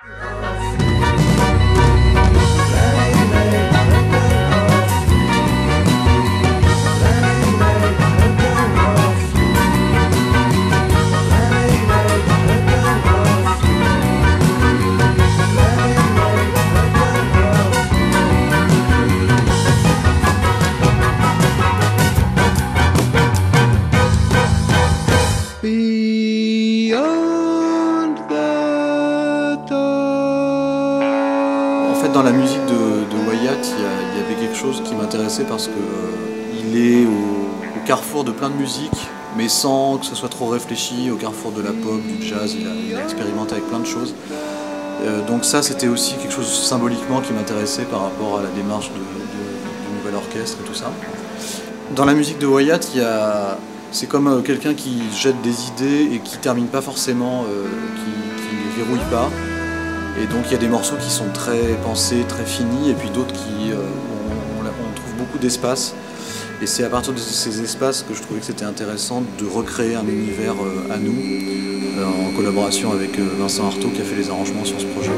Dans la musique de Wyatt, il y avait quelque chose qui m'intéressait parce qu'il est au carrefour de plein de musiques, mais sans que ce soit trop réfléchi, au carrefour de la pop, du jazz, il a expérimenté avec plein de choses. Donc ça, c'était aussi quelque chose symboliquement qui m'intéressait par rapport à la démarche du nouvel orchestre et tout ça. Dans la musique de Wyatt, c'est comme quelqu'un qui jette des idées et qui termine pas forcément, qui les verrouille pas. Et donc il y a des morceaux qui sont très pensés, très finis, et puis d'autres qui on trouve beaucoup d'espace. Et c'est à partir de ces espaces que je trouvais que c'était intéressant de recréer un univers à nous, en collaboration avec Vincent Artaud qui a fait les arrangements sur ce projet.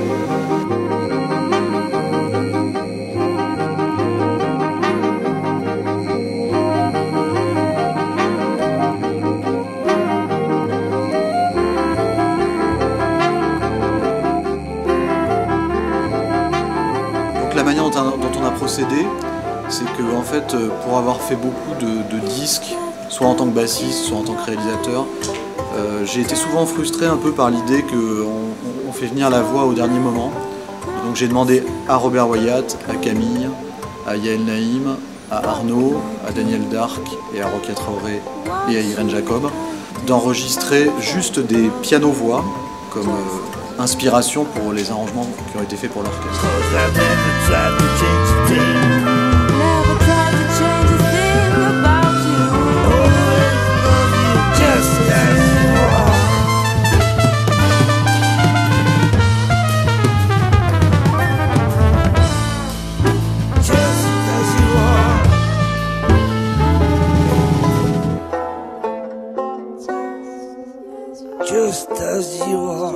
La manière dont on a procédé, c'est que en fait, pour avoir fait beaucoup de disques, soit en tant que bassiste, soit en tant que réalisateur, j'ai été souvent frustré un peu par l'idée qu'on fait venir la voix au dernier moment. Donc j'ai demandé à Robert Wyatt, à Camille, à Yael Naïm, à Arnaud, à Daniel Darc et à Rokia Traoré et à Irène Jacob d'enregistrer juste des pianos-voix comme inspiration pour les arrangements qui ont été faits pour l'orchestre. Just as you are.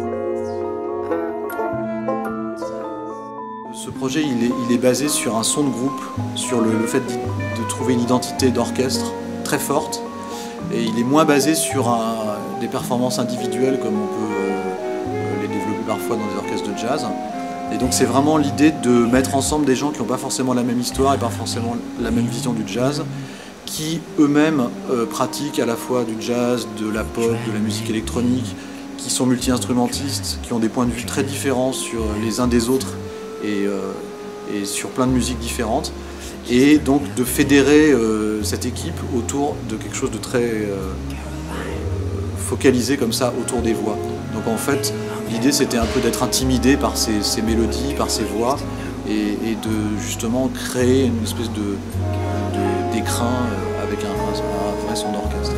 Ce projet, il est basé sur un son de groupe, sur le fait de trouver une identité d'orchestre très forte, et il est moins basé sur des performances individuelles comme on peut les développer parfois dans des orchestres de jazz. Et donc c'est vraiment l'idée de mettre ensemble des gens qui n'ont pas forcément la même histoire et pas forcément la même vision du jazz, qui eux-mêmes pratiquent à la fois du jazz, de la pop, de la musique électronique, qui sont multi-instrumentistes, qui ont des points de vue très différents sur les uns des autres et sur plein de musiques différentes. Et donc de fédérer cette équipe autour de quelque chose de très focalisé comme ça, autour des voix. Donc en fait, l'idée c'était un peu d'être intimidé par ces mélodies, par ces voix, et de justement créer une espèce d'écrin avec un vrai son d'orchestre.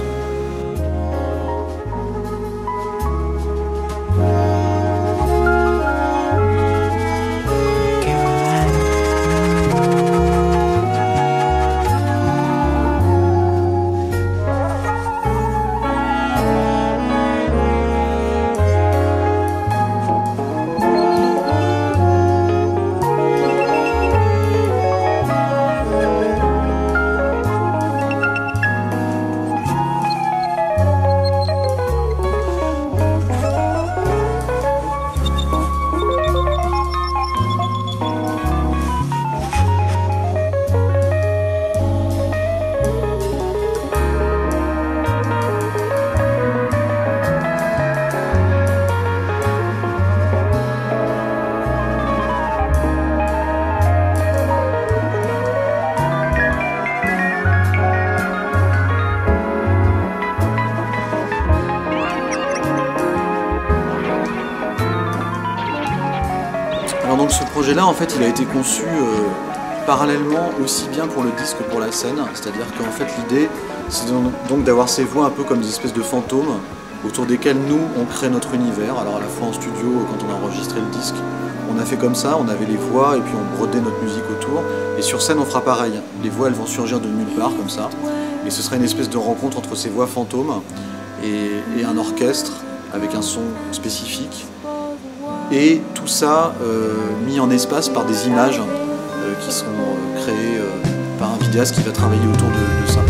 Alors donc ce projet-là, en fait, il a été conçu parallèlement aussi bien pour le disque que pour la scène. C'est-à-dire qu'en fait, l'idée, c'est donc d'avoir ces voix un peu comme des espèces de fantômes autour desquels nous, on crée notre univers. Alors à la fois en studio, quand on a enregistré le disque, on a fait comme ça, on avait les voix et puis on brodait notre musique autour. Et sur scène, on fera pareil. Les voix, elles vont surgir de nulle part, comme ça. Et ce sera une espèce de rencontre entre ces voix fantômes et un orchestre avec un son spécifique. et tout ça mis en espace par des images qui sont créées par un vidéaste qui va travailler autour de ça.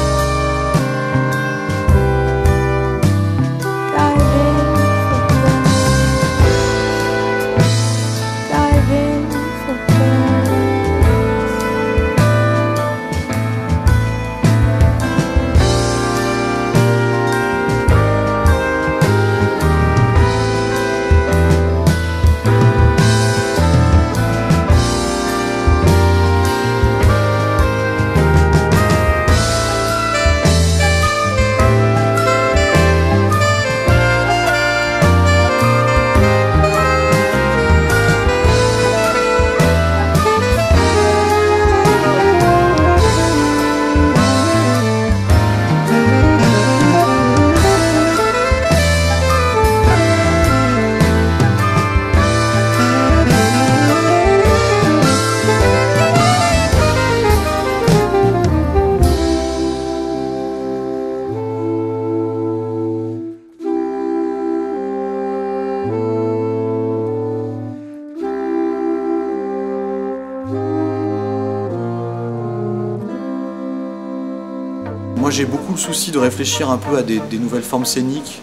Moi j'ai beaucoup le souci de réfléchir un peu à des nouvelles formes scéniques,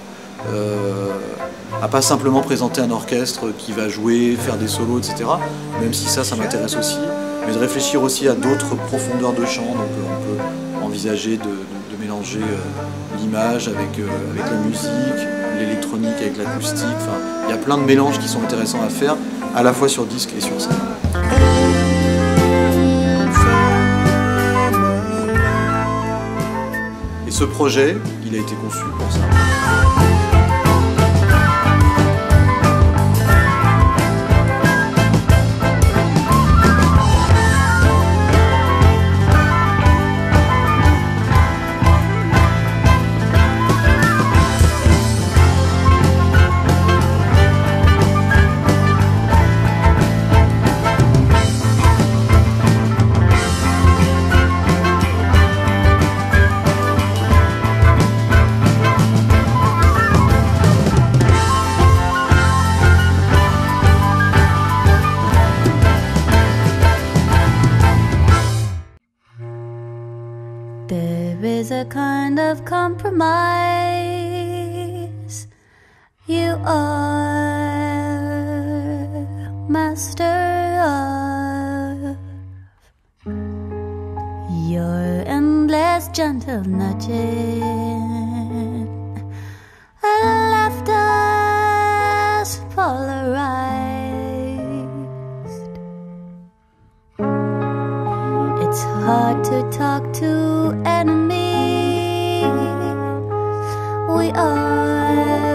à pas simplement présenter un orchestre qui va jouer, faire des solos, etc. Même si ça m'intéresse aussi, mais de réfléchir aussi à d'autres profondeurs de chant. Donc on peut envisager de mélanger l'image avec la musique, l'électronique avec l'acoustique. Enfin, il y a plein de mélanges qui sont intéressants à faire, à la fois sur disque et sur scène. Ce projet, il a été conçu pour ça. There is a kind of compromise you are master of. Your endless gentle nudging left us polarized. It's hard to talk to enemies. We are